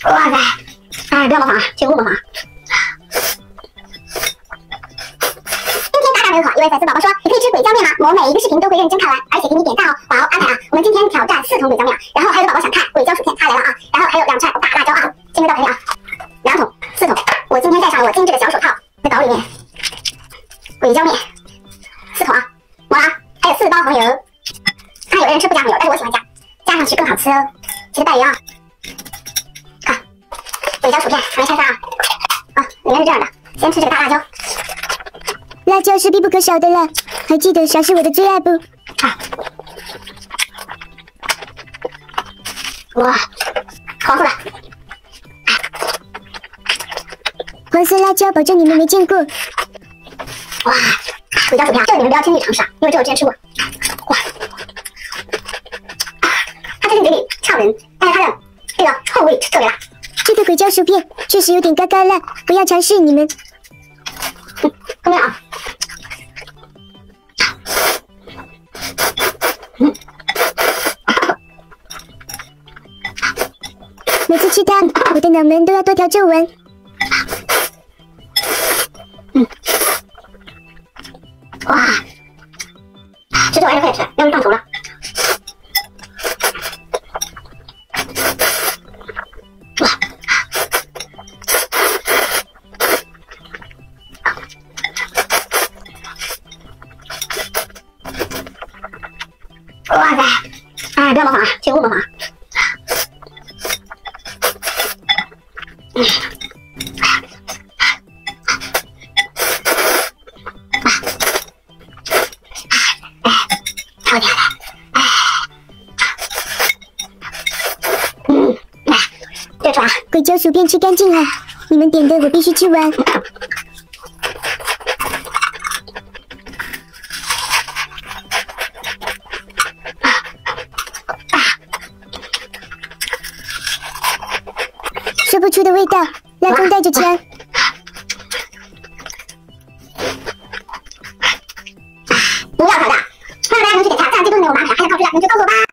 哇塞！哎，不要模仿啊，请勿模仿啊。今天打卡很好，一位粉丝宝宝说：“你可以吃鬼椒面吗？我每一个视频都会认真看完，而且给你点赞哦。”好，安排啊！我们今天挑战4桶鬼椒面，然后还有个宝宝想看鬼椒薯片，他来了啊！然后还有2串大辣椒啊，今天到赔啊！2桶、4桶，我今天戴上了我精致的小手套，在煲里面鬼椒面4桶啊，抹了，还有4包红油。看有的人吃不加红油，但是我喜欢加，加上去更好吃哦。记得带盐啊！看鬼椒薯片，往里拆上啊！啊，里面是这样的，先吃这个大辣椒。 辣椒是必不可少的了，还记得啥是我的最爱不？ 啊！哇，黄色的， 黄色辣椒保证你们没见过。 哇，鬼椒薯片，这个你们不要轻易尝试啊，因为这我之前吃过。哇，它这个嘴里呛人，但是它的这个后味特别辣。 这个鬼椒薯片确实有点嘎嘎辣，不要尝试你们。 后面啊。 每次吃它，我的脑门都要多条皱纹。 哇，吃这玩意儿可以吃，要不上头了。哇，哇塞！哎，不要模仿啊，请勿模仿啊。好点了，这串鬼椒薯片吃干净了，你们点的我必须吃完。说不出的味道，拉弓带着枪。 不要挑战，欢迎大家能去点赞，赞最多的我马上还想告诉大家，你就告诉我吧。